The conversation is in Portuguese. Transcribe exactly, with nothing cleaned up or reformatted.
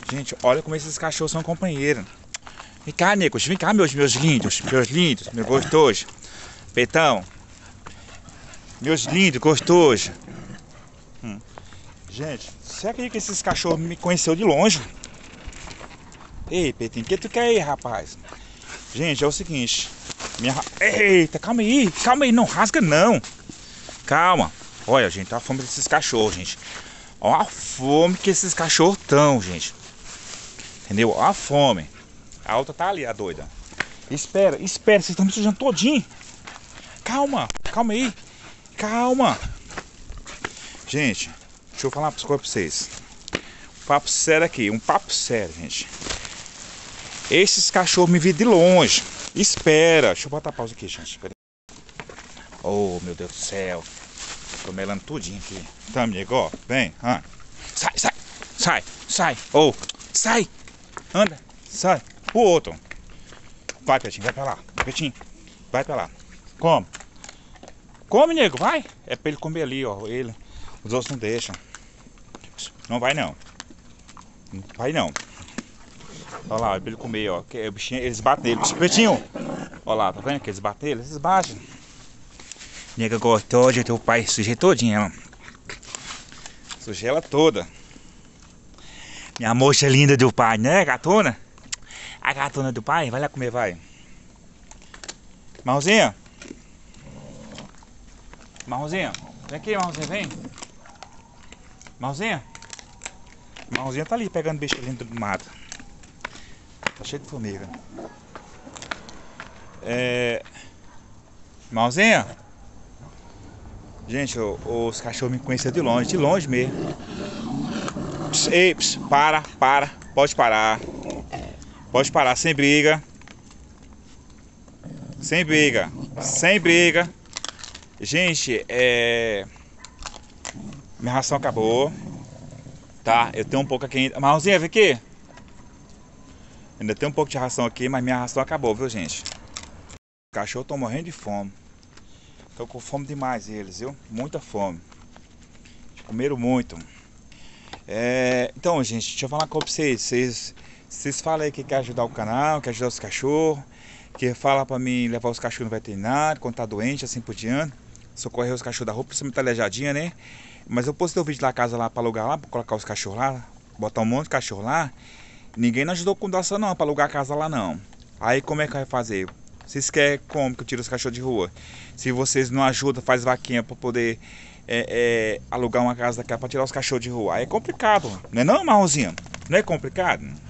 Gente, olha como esses cachorros são companheiros. Vem cá, negros, vem cá, meus, meus lindos, meus lindos, meus gostosos. Peitão. Meus lindos, gostosos. Hum. Gente, você acredita que esses cachorros me conheceu de longe? Ei, Peitinho, o que tu quer aí, rapaz? Gente, é o seguinte. Minha... Eita, calma aí, calma aí, não rasga não. Calma. Olha, gente, olha a fome desses cachorros, gente. Olha a fome que esses cachorros estão, gente. Entendeu? Olha a fome. A outra tá ali, a doida. Espera, espera, vocês estão me sujando todinho. Calma, calma aí. Calma. Gente, deixa eu falar uma coisa pra vocês. Um papo sério aqui, um papo sério, gente. Esses cachorros me viram de longe. Espera. Deixa eu botar a pausa aqui, gente. Pera aí. Oh, meu Deus do céu. Tô melando tudinho aqui. Tá, amigo, ó. Vem, ah. Sai, sai, sai, sai. Oh, sai. Anda, sai. O outro. Vai, Petinho, vai pra lá. Petinho, vai pra lá. Come. Come, nego, vai. É pra ele comer ali, ó. Ele. Os outros não deixam. Não vai, não. Não vai, não. Olha lá, é pra ele comer, ó. O bichinho, eles batem nele. Petinho. Olha lá, tá vendo que eles batem nele? Eles batem. Nega gostou de teu pai, sujei todinha ela. Sujei ela toda. Minha moça linda do pai, né, gatona? A gatona do pai, vai lá comer, vai. Marrozinha. Marrozinha. Vem aqui, Marrozinha, vem. Marrozinha. Marrozinha tá ali pegando bicho lindo do mato. Tá cheio de formiga. É... Marrozinha. Gente, os cachorros me conheceram de longe, de longe mesmo. Pss, ei, pss, para, para, pode parar. Pode parar, sem briga. Sem briga, sem briga. Gente, é... minha ração acabou. Tá, eu tenho um pouco aqui ainda. Marronzinha, vem aqui. Ainda tem um pouco de ração aqui, mas minha ração acabou, viu, gente? Os cachorros estão morrendo de fome. Estão com fome demais eles, viu? Muita fome. Comeram muito. É... Então, gente, deixa eu falar com vocês. Vocês, vocês falam aí que quer ajudar o canal, quer ajudar os cachorros, que fala pra mim levar os cachorros no veterinário quando tá doente, assim por diante. Socorrer os cachorros da rua, principalmente tá aleijadinha, né? Mas eu postei o vídeo da casa lá pra alugar lá, pra colocar os cachorros lá, botar um monte de cachorro lá. Ninguém não ajudou com doação não, pra alugar a casa lá não. Aí como é que vai fazer? Vocês querem como que eu tiro os cachorros de rua? Se vocês não ajudam, faz vaquinha para poder é, é, alugar uma casa daquela para tirar os cachorros de rua. Aí é complicado, não é não, Marronzinho? Não é complicado?